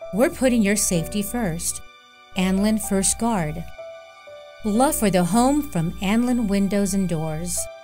We're putting your safety first. Anlin First Guard. Love for the home from Anlin Windows and Doors.